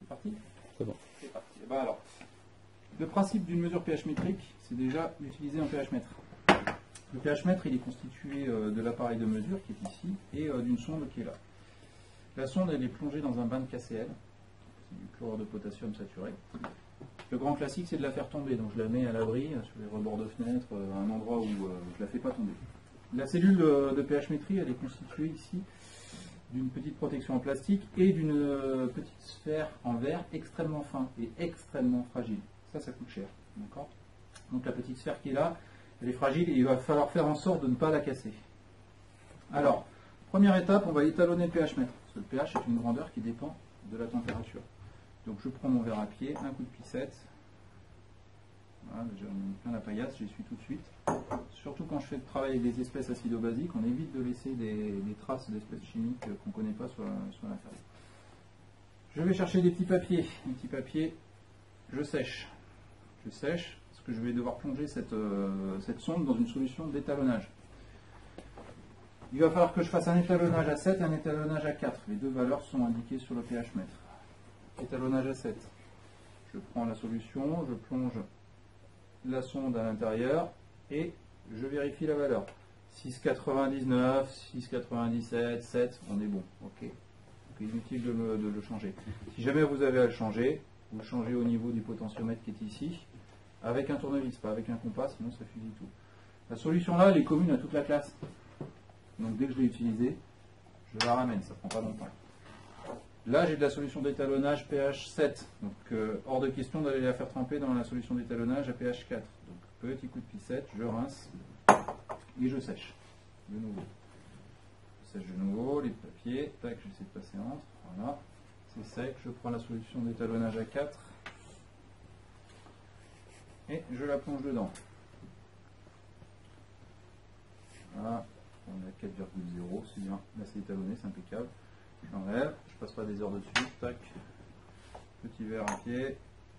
parti? C'est bon. C'est parti. Et ben alors, le principe d'une mesure pH métrique, c'est déjà d'utiliser un pH mètre. Le pH mètre, il est constitué de l'appareil de mesure qui est ici et d'une sonde qui est là. La sonde, elle est plongée dans un bain de KCl, c'est du chlorure de potassium saturé. Le grand classique, c'est de la faire tomber, donc je la mets à l'abri, sur les rebords de fenêtre, à un endroit où je ne la fais pas tomber. La cellule de pH métrie, elle est constituée ici d'une petite protection en plastique et d'une petite sphère en verre extrêmement fin et extrêmement fragile. Ça coûte cher. Donc la petite sphère qui est là, elle est fragile et il va falloir faire en sorte de ne pas la casser. Alors, première étape, on va étalonner le pH mètre. Parce que le pH est une grandeur qui dépend de la température. Donc je prends mon verre à pied, un coup de piscette. Voilà, j'ai mis plein la paillasse, j'essuie tout de suite. Surtout quand je fais le travail avec des espèces acido-basiques, on évite de laisser des traces d'espèces chimiques qu'on ne connaît pas sur l'intérieur. Je vais chercher des petits papiers. Un petit papier, je sèche. Je sèche parce que je vais devoir plonger cette sonde dans une solution d'étalonnage. Il va falloir que je fasse un étalonnage à 7 et un étalonnage à 4. Les deux valeurs sont indiquées sur le pH mètre. Étalonnage à 7. Je prends la solution, je plonge la sonde à l'intérieur et je vérifie la valeur. 6,99, 6,97, 7, on est bon. Ok. Donc inutile de le changer. Si jamais vous avez à le changer, vous le changez au niveau du potentiomètre qui est ici, avec un tournevis, pas avec un compas, sinon ça fusille tout. La solution là, elle est commune à toute la classe. Donc dès que je l'ai utilisée, je la ramène, ça prend pas longtemps. Là, j'ai de la solution d'étalonnage pH 7, donc hors de question d'aller la faire tremper dans la solution d'étalonnage à pH 4. Donc petit coup de piscette, je rince et je sèche de nouveau. Je sèche de nouveau les papiers, tac, j'essaie de passer entre, voilà, c'est sec, je prends la solution d'étalonnage à 4 et je la plonge dedans. Voilà, on est à 4,0, c'est bien, là c'est étalonné, c'est impeccable. J'enlève, je passe pas des heures dessus, tac, petit verre à pied,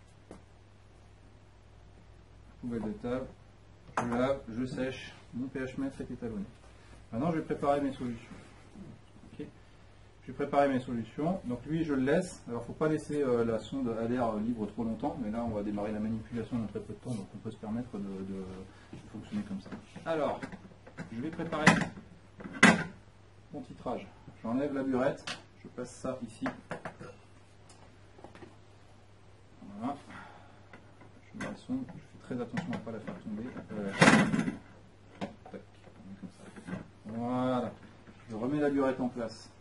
poubelle de table, je lave, je sèche, mon pH mètre est étalonné. Maintenant je vais préparer mes solutions. Okay. Je vais préparer mes solutions, donc lui je le laisse, alors il ne faut pas laisser la sonde à l'air libre trop longtemps, mais là on va démarrer la manipulation dans très peu de temps, donc on peut se permettre de fonctionner comme ça. Alors, je vais préparer mon titrage. J'enlève la burette, je passe ça ici. Voilà. Je mets la sonde, je fais très attention à ne pas la faire tomber. Tac, comme ça. Voilà. Je remets la burette en place.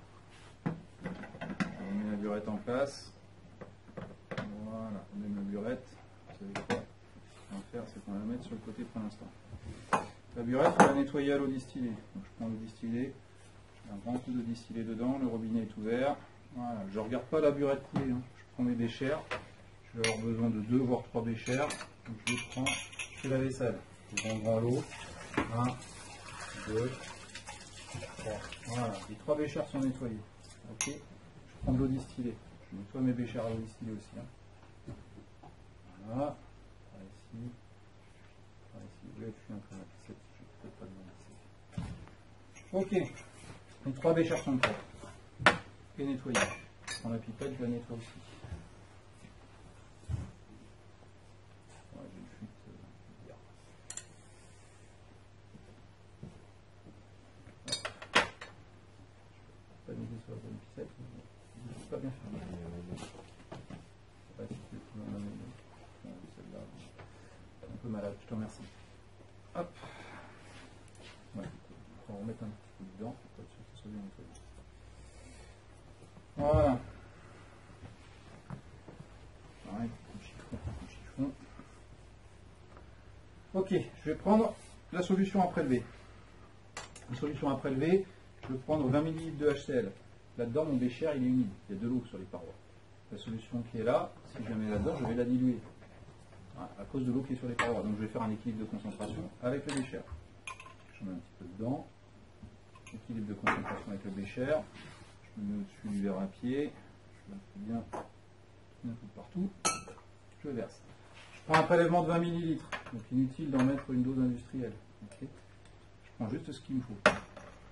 Je remets la burette en place. Voilà, on met ma burette. Vous savez quoi? Ce qu'on va faire, c'est qu'on va la mettre sur le côté pour l'instant. La burette, on va la nettoyer à l'eau distillée. Donc je prends l'eau distillée. Un grand coup de distillé dedans, le robinet est ouvert. Voilà. Je ne regarde pas la burette couler, hein. Je prends mes béchères. Je vais avoir besoin de 2 voire 3 béchères. Donc je les prends, je fais la vaisselle. Je prends un grand lot. 1, 2, 3. Voilà, les 3 béchères sont nettoyées. Ok. Je prends de l'eau distillée. Je nettoie mes béchères à l'eau distillée aussi. Hein. Voilà. Par ici. Par ici. Je vais un peu la piscette. Je ne peux pas de ok. Les 3 béchères sont propres et nettoyées. Je prends la pipette, je la nettoie aussi. Ouais, j'ai une fuite hier. Pas mis sur la bonne piscette, mais je ne pas bien faire. Je sais pas si tu veux m'en amener. Celle-là, un peu malade, je te remercie. Hop. Ouais. On va remettre un petit peu dedans pour être sûr que ça soit bien nettoyé. Voilà. Pareil, chiffon. Ok, je vais prendre la solution à prélever. La solution à prélever, je vais prendre 20 ml de HCl. Là-dedans, mon bécher, il est humide. Il y a de l'eau sur les parois. La solution qui est là, si je la mets là-dedans, je vais la diluer. Voilà, à cause de l'eau qui est sur les parois. Donc je vais faire un équilibre de concentration avec le bécher. Je mets un petit peu dedans. Équilibre de concentration avec le bécher. Je me mets au-dessus du verre à pied. Je le fais bien un peu partout. Je verse. Je prends un prélèvement de 20 ml. Donc inutile d'en mettre une dose industrielle. Okay. Je prends juste ce qu'il me faut.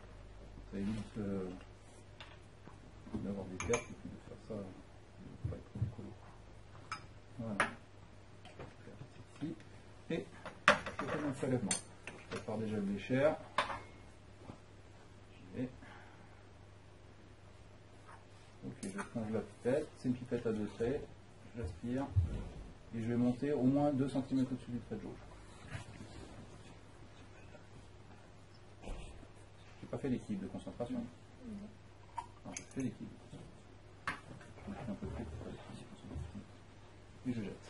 Ça évite d'avoir des pertes et puis de faire ça. prélèvement. Je prépare déjà le bécher. J'y vais. Ok, je plonge la pipette. C'est une pipette à 2 traits. J'aspire. Et je vais monter au moins 2 cm au-dessus du trait de jauge. Je n'ai pas fait l'équilibre de concentration. Non, je fais l'équilibre. Je mets un peu plus pour et je jette.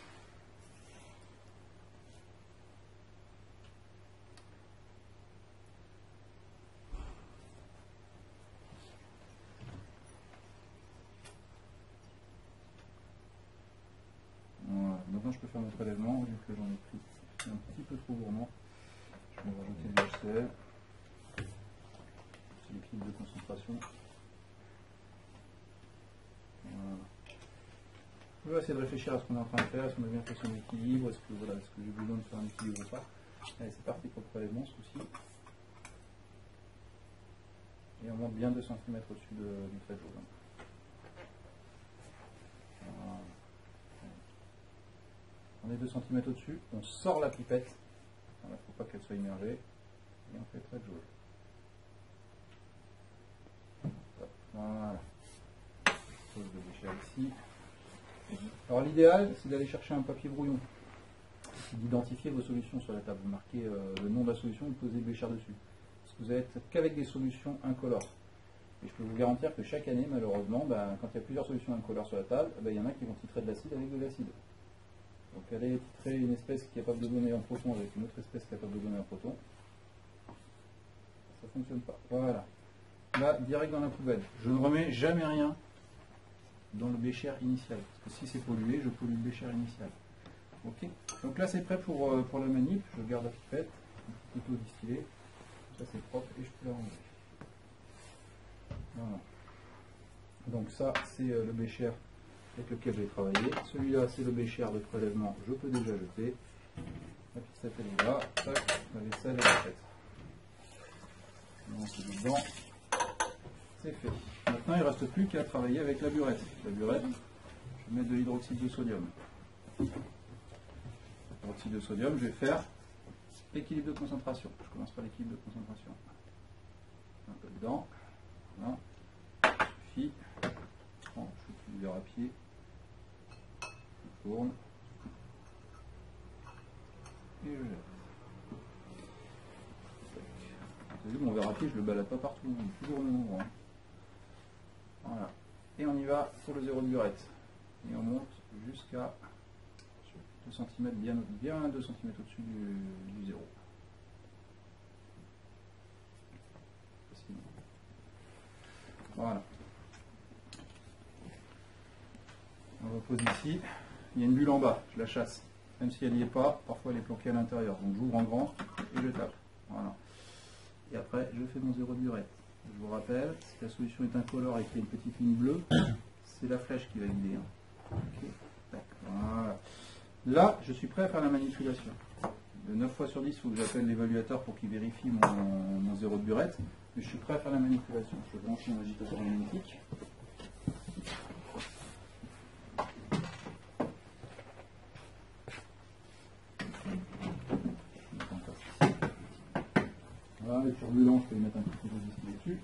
Voilà. Maintenant je peux faire mon prélèvement, vu que j'en ai pris un petit peu trop gourmand. Je vais rajouter de l'HCl. C'est l'équilibre de concentration. Voilà. Je vais essayer de réfléchir à ce qu'on est en train de faire, est-ce qu'on a bien fait son équilibre, est-ce que j'ai besoin de faire un équilibre ou pas. Allez, c'est parti pour le prélèvement ce coup-ci. Et on monte bien 2 cm au-dessus du trait de jauge. Voilà. On est 2 cm au-dessus, on sort la pipette. Il ne faut pas qu'elle soit immergée. Et on fait le trait de jauge. Voilà. Pose de bécher ici. Alors l'idéal, c'est d'aller chercher un papier brouillon, d'identifier vos solutions sur la table. Vous marquez le nom de la solution, vous posez le bécher dessus. Parce que vous n'êtes qu'avec des solutions incolores. Et je peux vous garantir que chaque année, malheureusement, quand il y a plusieurs solutions incolores sur la table, il y en a qui vont titrer de l'acide avec de l'acide. Donc aller titrer une espèce qui est capable de donner un proton avec une autre espèce capable de donner un proton, ça ne fonctionne pas. Voilà. Là, direct dans la poubelle. Je ne remets jamais rien dans le bécher initial. Parce que si c'est pollué, je pollue le bécher initial. Ok. Donc là c'est prêt pour la manip. Je garde la pipette, un petit peu distillé. Ça c'est propre et je peux la ranger. Voilà. Donc ça c'est le bécher avec lequel j'ai travaillé. Celui-là c'est le bécher de prélèvement. Je peux déjà jeter. La pipette elle est là. Tac, la vaisselle elle est faite. On c'est dedans. C'est fait. Maintenant, il ne reste plus qu'à travailler avec la burette. La burette, je vais mettre de l'hydroxyde de sodium. L'hydroxyde de sodium, je vais faire l'équilibre de concentration. Je commence par l'équilibre de concentration. Un peu dedans. Voilà. Ça suffit. Bon, je fais le verre à pied. Je tourne. Et je jette. Vous avez vu, mon verre à pied, je ne le balade pas partout. Il est toujours au même endroit. Voilà. Et on y va pour le zéro de burette. Et on monte jusqu'à 2 cm, bien 2 cm au-dessus du zéro. Voilà. On repose ici. Il y a une bulle en bas, je la chasse. Même si elle n'y est pas, parfois elle est planquée à l'intérieur. Donc j'ouvre en grand et je tape. Voilà. Et après, je fais mon zéro de burette. Je vous rappelle, si la solution est incolore et qu'il y a une petite ligne bleue, c'est la flèche qui va guider. Okay. Voilà. Là, je suis prêt à faire la manipulation. De 9 fois sur 10, il faut que j'appelle l'évaluateur pour qu'il vérifie mon zéro de burette. Mais je suis prêt à faire la manipulation. Je vais brancher mon agitateur magnétique. Voilà, le turbulent, je peux y mettre un petit peu de distillé dessus.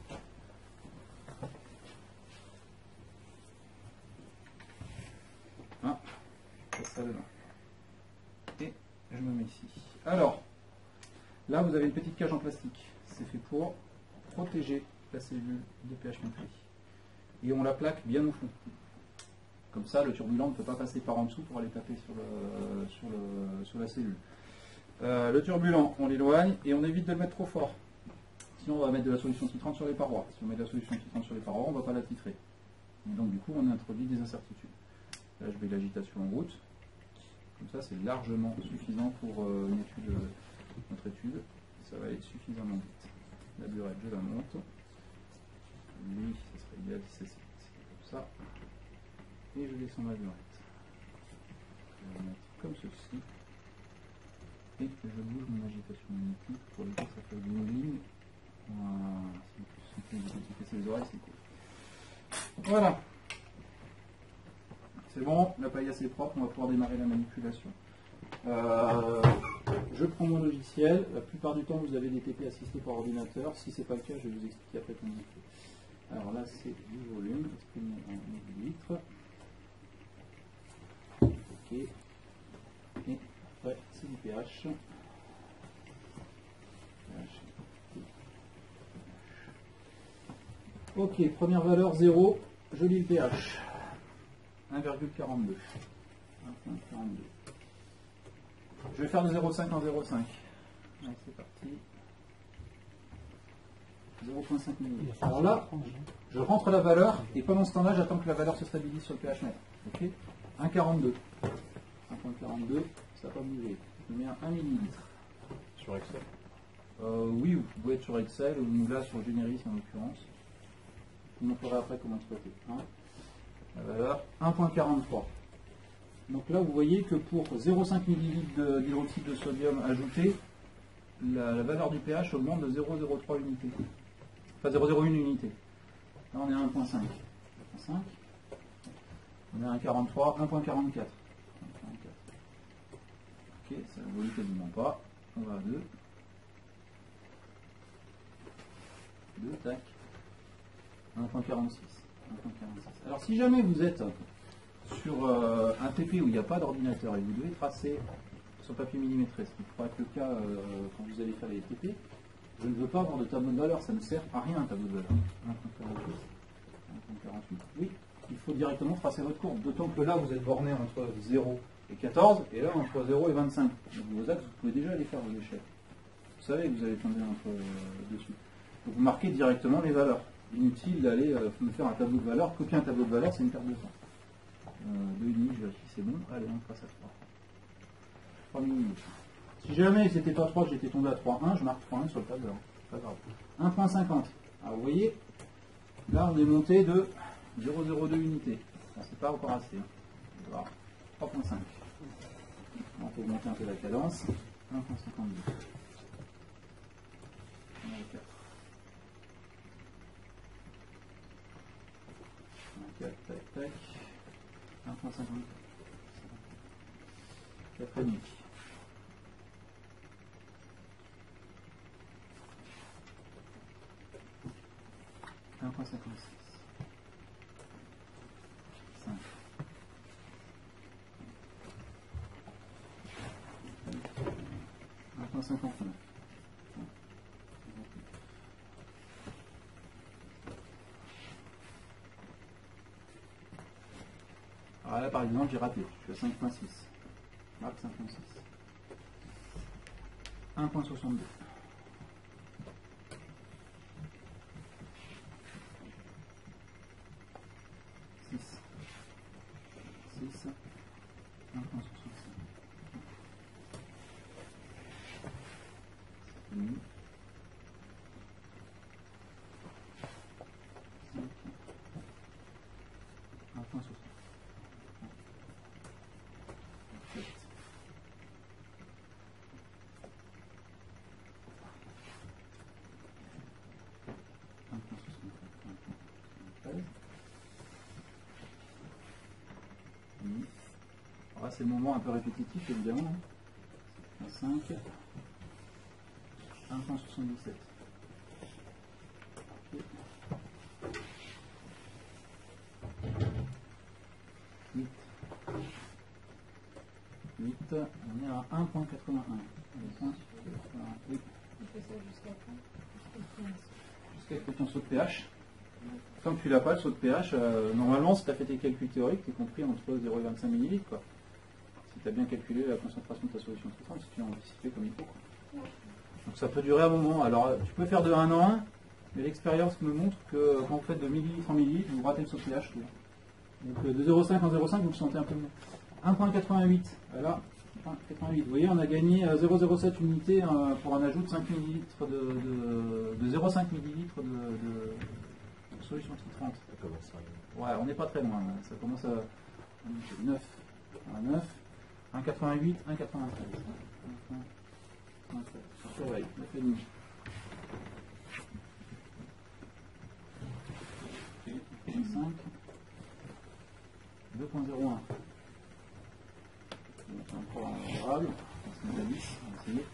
Ah, je passe ça dedans. Et je me mets ici. Alors, là vous avez une petite cage en plastique. C'est fait pour protéger la cellule de pH métrie. Et on la plaque bien au fond. Comme ça, le turbulent ne peut pas passer par en dessous pour aller taper sur la cellule. Le turbulent, on l'éloigne et on évite de le mettre trop fort. Sinon, on va mettre de la solution titrante sur les parois. Si on met de la solution titrante sur les parois, on ne va pas la titrer. Et donc, du coup, on introduit des incertitudes. Là, je mets l'agitation en route. Comme ça, c'est largement suffisant pour notre étude. Ça va aller suffisamment vite. La burette, je la monte. Lui, ce serait idéal si c'est comme ça. Et je descends ma burette. Je vais la mettre comme ceci. Et je bouge mon agitation magnétique pour éviter que ça fasse une ligne. Voilà. Si vous faites les oreilles, c'est cool. Voilà. C'est bon, la paillasse est propre, on va pouvoir démarrer la manipulation. Je prends mon logiciel. La plupart du temps, vous avez des TP assistés par ordinateur. Si ce n'est pas le cas, je vais vous expliquer après comment on fait. Alors là, c'est du volume exprimé en millilitres. Ok. Et après, c'est du pH. Ok, première valeur 0. Je lis le pH. 1,42. Je vais faire de 0,5 en 0,5. Allez, c'est parti. 0,5 ml. Alors là, je rentre la valeur et pendant ce temps-là, j'attends que la valeur se stabilise sur le pH mètre. Ok, 1,42. 1,42, ça n'a pas bougé. Je mets un 1 ml. Sur Excel Oui, vous pouvez être sur Excel ou là sur Generis en l'occurrence. Je vous montrerai après comment exploiter. La valeur 1,43. Donc là, vous voyez que pour 0,5 ml d'hydroxyde de sodium ajouté, la valeur du pH augmente de 0,03 unité. Enfin 0,01 unité. Là, on est à 1,5. On est à 1,43, 1,44. Ok, ça ne évolue quasiment pas. On va à 2. 2, tac. 1,46. Alors si jamais vous êtes sur un TP où il n'y a pas d'ordinateur et vous devez tracer sur papier millimétré, ce qui pourrait être le cas quand vous allez faire les TP, je ne veux pas avoir de tableau de valeur, ça ne sert à rien un tableau de valeur. 1,48. Oui, il faut directement tracer votre courbe, d'autant que là vous êtes borné entre 0 et 14, et là entre 0 et 25. Donc vos axes, vous pouvez déjà les faire aux échelles. Vous savez que vous allez tomber dessus. Donc vous marquez directement les valeurs. Inutile d'aller me faire un tableau de valeur. Copier un tableau de valeur, c'est une perte de temps. 2,5, je vérifie, c'est bon. Allez, on passe à 3. 3 minutes. Si jamais c'était pas 3, que j'étais tombé à 3,1, je marque 3,1 sur le tableur. Pas grave. 1,50. Alors vous voyez, là on est monté de 0,02 unités. C'est pas encore assez. On va voir 3,5. On peut augmenter un peu la cadence. 1,52. On a 4. 4, tac, tac. 1,54. 4,5. 1,56. 5. 1,59. Alors là, par exemple, j'ai raté. Je suis à 5,6. Marque 5,6. 1,62. 6. 6. 1,65. C'est fini. 1,60. 7. 1,73. Alors là, c'est le moment un peu répétitif, évidemment. 5. 1,77. 8. 8. On est à 1,81. Oui. Jusqu'à que ton saut de pH. Tant que tu l'as pas, le saut de pH, normalement, si tu as fait tes calculs théoriques, tu es compris entre 0 et 25 ml. Quoi. Si tu as bien calculé la concentration de ta solution traitante, si tu l'as anticipé comme il faut. Quoi. Donc ça peut durer un moment. Alors, tu peux faire de 1 en 1, mais l'expérience me montre que quand vous faites de millilitre en millilitre, vous ratez le saut de pH. Donc de 0,5 en 0,5, vous le sentez un peu mieux. 1,88. Voilà. 1,88. Vous voyez, on a gagné 0,07 unités pour un ajout de 5 ml de 0,5 ml de solution titrante. Ouais, on n'est pas très loin. Ça commence à 9. 9. 1,88, 1,93. Je surveille. 9,5. 5. 2,01. C'est encore favorable. C'est déjà 10. On va essayer.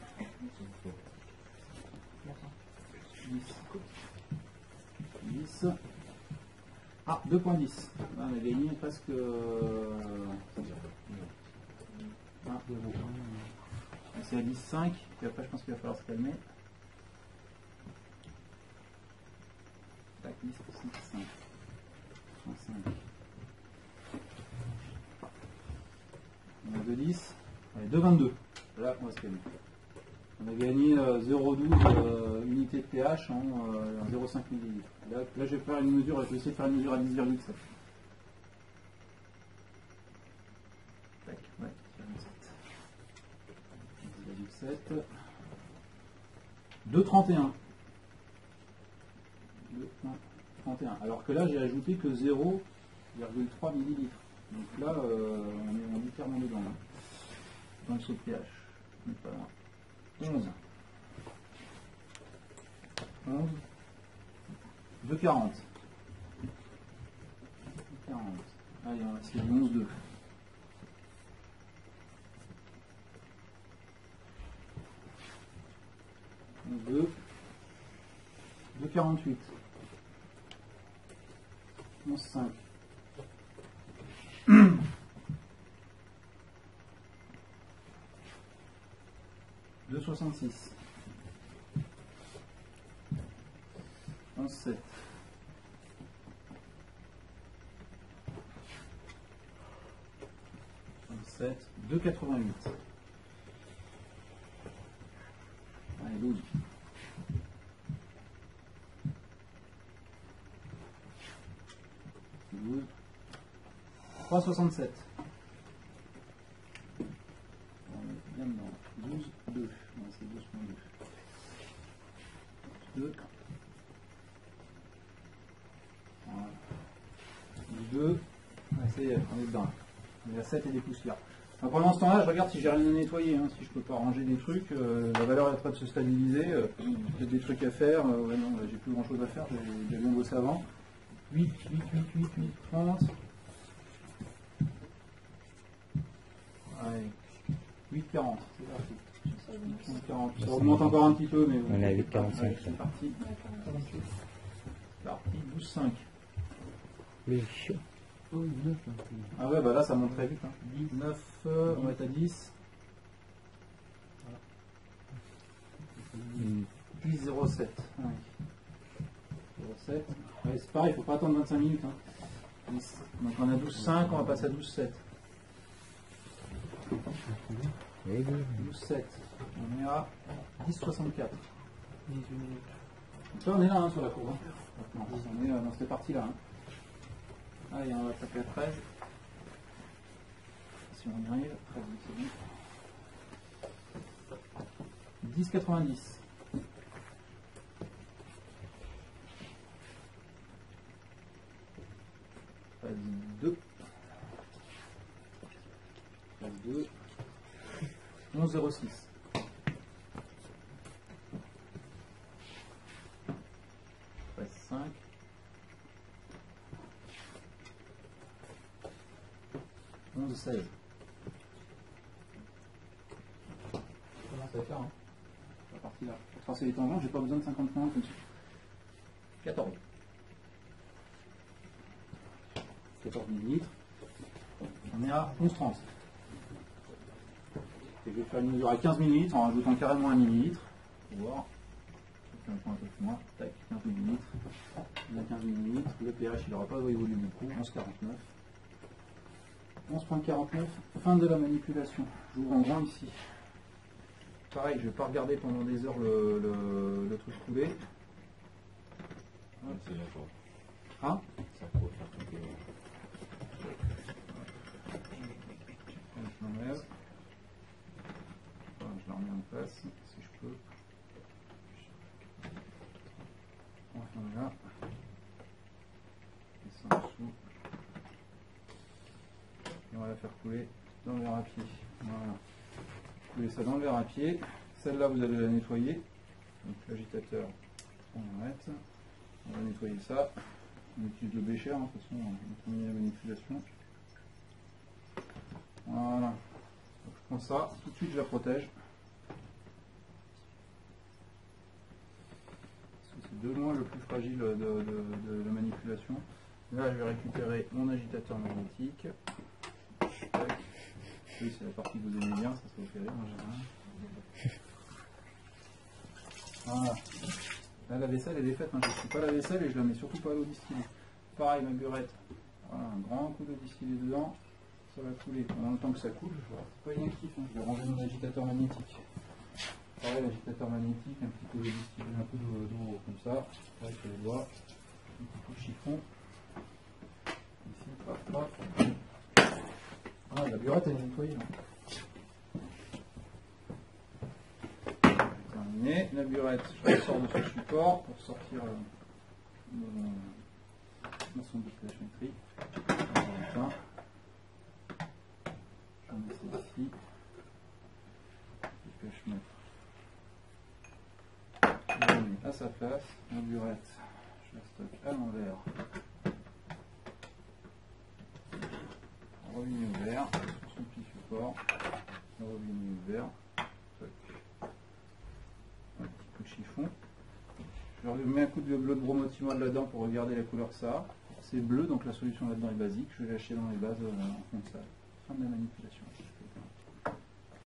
10. Ah, 2.10. On a gagné presque. C'est à 10,5. Puis après, je pense qu'il va falloir se calmer. Tac, 10, 5. 5. On a 2,10. Allez, 2,22. Là, on va se calmer. On a gagné 0,12 unités de pH en 0,5 ml. Là, je vais faire une mesure, je vais essayer de faire une mesure à 10,7. Tac, ouais, 10,7. 2,31. 2,31. Alors que là, j'ai ajouté que 0,3 ml. Donc là, on est clairement dedans. Là. Dans le saut de pH. On est pas loin. 11. 2,40. 40. Allez, on va essayer 11,2. 11,2. 2,48. 11,5. 2,66. 11,7. 11,7. 2,88. Allez, 12. 12. 3,67. On est bien dedans. 12, 2. C'est 12,2. 2. Voilà. 2. Ça y est, on est dedans. On est à 7 et des poussières. Donc pendant ce temps-là, je regarde si j'ai rien à nettoyer, hein, si je peux pas ranger des trucs. La valeur est prête de se stabiliser. J'ai des trucs à faire. Ouais, non, j'ai plus grand chose à faire. J'ai bien bossé avant. 8, 30. Allez, 8,40. C'est parti. 8,40. Ça augmente encore un petit peu, mais on est à 8,45. C'est parti. C'est parti. 12,5. Mais chaud. Ah ouais, bah là ça monte très vite. Hein. 9, on va être à 10. 10,07. Ouais. 0,7. Ouais, c'est pareil, il ne faut pas attendre 25 minutes. Hein. 10. Donc on a 12,5, on va passer à 12,7. 12,7. On est à 10,64. 18 minutes. Donc là on est là hein, sur la courbe. Hein. On est dans cette partie-là. Hein. Allez, on va taper à 13. Si on y arrive, 13, c'est bon. 10,90. 2. 2. 11,06. 5. 11,16. Comment ça va faire hein la partie là. Pour tracer les tangents, j'ai pas besoin de 50 points comme ça. 14. 14 ml. On est à 11,30. Et je vais faire une mesure à 15 ml en rajoutant carrément 1 ml. Pour voir. Je vais faire un peu plus moins. Tac, 15 ml. On a 15 ml. Le pH il n'aura pas évolué beaucoup. 11,49. 11,49. Fin de la manipulation. J'ouvre en grand ici. Pareil, je ne vais pas regarder pendant des heures le truc couler. C'est d'accord. Ah Ça peut faire tout le je l'enlève. Voilà, je la remets en place si je peux. Enfin là. Et ça en dessous. Et on va la faire couler dans le verre à pied. Voilà. Couler ça dans le verre à pied. Celle-là, vous allez la nettoyer. Donc l'agitateur, on arrête. On va nettoyer ça. On utilise le bécher, hein, de toute façon, on termine la manipulation. Voilà. sans ça, tout de suite je la protège. C'est de loin le plus fragile de la manipulation. Là je vais récupérer mon agitateur magnétique. Oui, c'est la partie que vous aimez bien, ça vous fait rire en général. Voilà. Là la vaisselle elle est faite, hein. Je ne fais pas la vaisselle et je la mets surtout pas à l'eau distillée. Pareil ma burette, voilà, un grand coup d'eau distillée dedans, ça va couler. Pendant le temps que ça coule, c'est pas inactif, hein. Je vais ranger mon agitateur magnétique. Pareil l'agitateur magnétique, un petit peu d'eau distillée, un peu d'eau comme ça, avec les doigts, un petit coup de chiffon. Ici, paf, paf. Ah, la burette elle est nettoyée là. Terminé. La burette, je la sors de ce support pour sortir ma sonde de pH métrique. Enfin, j'en mets celle-ci. Le pH mètre. Je la mets à sa place. La burette, je la stocke à l'envers. Robinet ouvert sur son petit support. Le robinet ouvert. Un petit coup de chiffon. Je mets un coup de bleu de bromotimol là-dedans pour regarder la couleur que ça a. C'est bleu, donc la solution là-dedans est basique. Je vais lâcher dans les bases en fond de salle. Fin de la manipulation.